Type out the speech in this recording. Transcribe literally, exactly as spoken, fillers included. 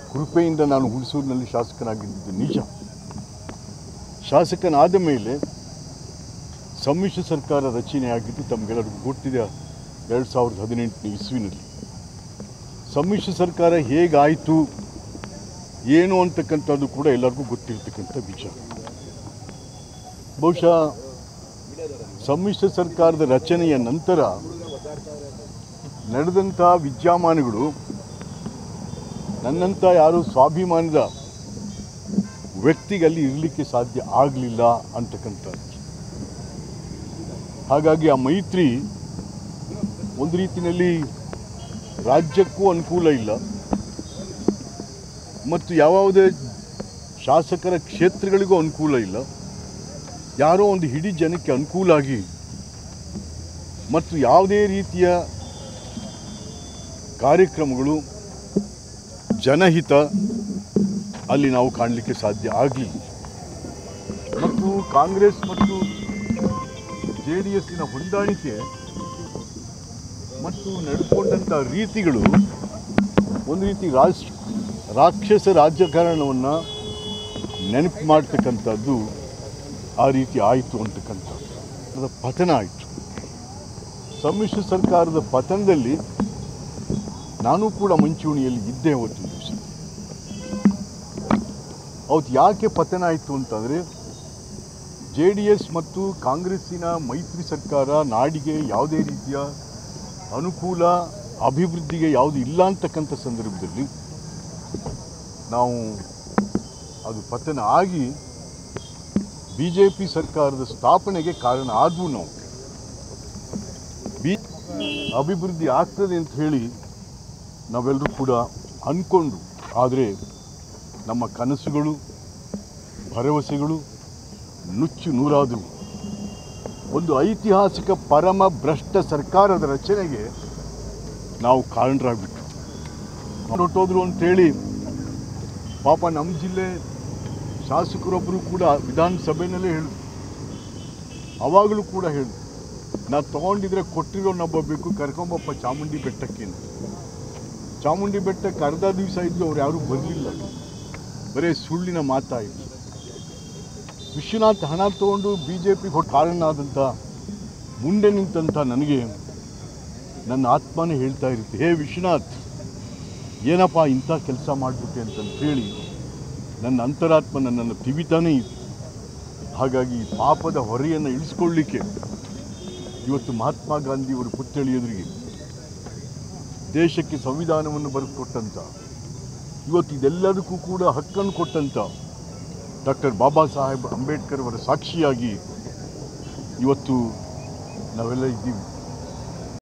ಕೃಪೆಯಿಂದ ನಾನು ಹುಣಸೂರಿನಲ್ಲಿ ಶಾಸಕನಾಗಿದ್ದು ನಿಜ. ಶಾಸಕನಾದ ಮೇಲೆ ಸಮ್ಮಿಶ್ರ ಸರ್ಕಾರ ರಚನೆಯಾಗಿದ್ದು ತಮಗೆಲ್ಲರಿಗೂ ಗೊತ್ತಿದೆ. ಎರಡು ಸಾವಿರದ ಹದಿನೆಂಟನೇ ಇಸ್ವಿನಲ್ಲಿ ಸಮ್ಮಿಶ್ರ ಸರ್ಕಾರ ಹೇಗಾಯಿತು ಏನು ಅಂತಕ್ಕಂಥದ್ದು ಕೂಡ ಎಲ್ಲರಿಗೂ ಗೊತ್ತಿರ್ತಕ್ಕಂಥ ವಿಚಾರ. ಬಹುಶಃ ಸಮ್ಮಿಶ್ರ ಸರ್ಕಾರದ ರಚನೆಯ ನಂತರ ನಡೆದಂಥ ವಿದ್ಯಮಾನಗಳು ನನ್ನಂಥ ಯಾರು ಸ್ವಾಭಿಮಾನದ ವ್ಯಕ್ತಿಗಲ್ಲಿ ಇರಲಿಕ್ಕೆ ಸಾಧ್ಯ ಆಗಲಿಲ್ಲ ಅಂತಕ್ಕಂಥದ್ದು. ಹಾಗಾಗಿ ಆ ಮೈತ್ರಿ ಒಂದು ರೀತಿಯಲ್ಲಿ ರಾಜ್ಯಕ್ಕೂ ಅನುಕೂಲ ಇಲ್ಲ ಮತ್ತು ಯಾವುದೇ ಶಾಸಕರ ಕ್ಷೇತ್ರಗಳಿಗೂ ಅನುಕೂಲ ಇಲ್ಲ. ಯಾರೋ ಒಂದು ಇಡೀ ಜನಕ್ಕೆ ಅನುಕೂಲ ಆಗಿ ಮತ್ತು ಯಾವುದೇ ರೀತಿಯ ಕಾರ್ಯಕ್ರಮಗಳು ಜನಹಿತ ಅಲ್ಲಿ ನಾವು ಕಾಣಲಿಕ್ಕೆ ಸಾಧ್ಯ ಆಗಲಿಲ್ಲ. ಮತ್ತು ಕಾಂಗ್ರೆಸ್ ಮತ್ತು ಜೆ ಡಿ ಎಸ್ಸಿನ ಹೊಂದಾಣಿಕೆ ಮತ್ತು ನಡೆದುಕೊಂಡಂಥ ರೀತಿಗಳು ಒಂದು ರೀತಿ ರಾಜ್ ರಾಕ್ಷಸ ರಾಜಕಾರಣವನ್ನು ನೆನಪು ಮಾಡ್ತಕ್ಕಂಥದ್ದು ಆ ರೀತಿ ಆಯಿತು ಅಂತಕ್ಕಂಥದ್ದು. ಅದರ ಪತನ ಆಯಿತು. ಸಮ್ಮಿಶ್ರ ಸರ್ಕಾರದ ಪತನದಲ್ಲಿ ನಾನು ಕೂಡ ಮುಂಚೂಣಿಯಲ್ಲಿ ಇದ್ದೆ. ಅವತ್ತು ದಿವಸ ಅವತ್ತು ಯಾಕೆ ಪತನ ಆಯಿತು ಅಂತಂದರೆ ಜೆ ಡಿ ಎಸ್ ಮತ್ತು ಕಾಂಗ್ರೆಸ್ಸಿನ ಮೈತ್ರಿ ಸರ್ಕಾರ ನಾಡಿಗೆ ಯಾವುದೇ ರೀತಿಯ ಅನುಕೂಲ ಅಭಿವೃದ್ಧಿಗೆ ಯಾವುದು ಇಲ್ಲ ಅಂತಕ್ಕಂಥ ಸಂದರ್ಭದಲ್ಲಿ ನಾವು ಅದು ಪತನ ಆಗಿ ಬಿ ಜೆ ಪಿ ಸರ್ಕಾರದ ಸ್ಥಾಪನೆಗೆ ಕಾರಣ ಆದವು. ನಾವು ಬಿ ಅಭಿವೃದ್ಧಿ ಆಗ್ತದೆ ಅಂತ ಹೇಳಿ ನಾವೆಲ್ಲರೂ ಕೂಡ ಅಂದ್ಕೊಂಡು, ಆದರೆ ನಮ್ಮ ಕನಸುಗಳು ಭರವಸೆಗಳು ನುಚ್ಚು ನೂರಾದವು. ಒಂದು ಐತಿಹಾಸಿಕ ಪರಮ ಭ್ರಷ್ಟ ಸರ್ಕಾರದ ರಚನೆಗೆ ನಾವು ಕಾರಣರಾಗ್ಬಿಟ್ಟು ಹೊರಟೋದ್ರು ಅಂಥೇಳಿ ಪಾಪ ನಮ್ಮ ಜಿಲ್ಲೆ ಶಾಸಕರೊಬ್ಬರು ಕೂಡ ವಿಧಾನಸಭೆಯಲ್ಲೇ ಹೇಳಿದ್ರು. ಅವಾಗಲೂ ಕೂಡ ಹೇಳಿದ್ರು, ನಾ ತೊಗೊಂಡಿದ್ರೆ ಕೊಟ್ಟಿರೋ ನಬ್ಬಬೇಕು, ಕರ್ಕೊಂಬಪ್ಪ ಚಾಮುಂಡಿ ಬೆಟ್ಟಕ್ಕೆ ಅಂತ. ಚಾಮುಂಡಿ ಬೆಟ್ಟಕ್ಕೆ ಅರ್ಧ ದಿವಸ ಇದ್ದು ಅವ್ರು ಯಾರೂ ಬರಲಿಲ್ಲ. ಬರೀ ಸುಳ್ಳಿನ ಮಾತಾಯಿತು. ವಿಶ್ವನಾಥ್ ಹಣ ತೊಗೊಂಡು ಬಿ ಜೆ ಪಿ ಕೊಟ್ಟು ಕಾರಣ ಆದಂಥ ಮುಂದೆ ನಿಂತಂಥ ನನಗೆ ನನ್ನ ಆತ್ಮನೇ ಹೇಳ್ತಾ ಇರುತ್ತೆ, ಹೇ ವಿಶ್ವನಾಥ್, ಏನಪ್ಪ ಇಂಥ ಕೆಲಸ ಮಾಡಿಬಿಟ್ಟೆ ಅಂತಂತ ಹೇಳಿ ನನ್ನ ಅಂತರಾತ್ಮ ನನ್ನನ್ನು ತಿವಿತಾನೇ ಇದೆ. ಹಾಗಾಗಿ ಪಾಪದ ಹೊರೆಯನ್ನು ಇಳಿಸ್ಕೊಳ್ಳಿಕ್ಕೆ ಇವತ್ತು ಮಹಾತ್ಮ ಗಾಂಧಿಯವರು ಪುತ್ಥಳಿಯರಿಗೆ ದೇಶಕ್ಕೆ ಸಂವಿಧಾನವನ್ನು ಬರೆದುಕೊಟ್ಟಂಥ, ಇವತ್ತು ಇದೆಲ್ಲದಕ್ಕೂ ಕೂಡ ಹಕ್ಕನ್ನು ಕೊಟ್ಟಂಥ ಡಾಕ್ಟರ್ ಬಾಬಾ ಸಾಹೇಬ್ ಅಂಬೇಡ್ಕರ್ ಅವರ ಸಾಕ್ಷಿಯಾಗಿ ಇವತ್ತು ನಾವೆಲ್ಲ ಇದ್ದೀವಿ.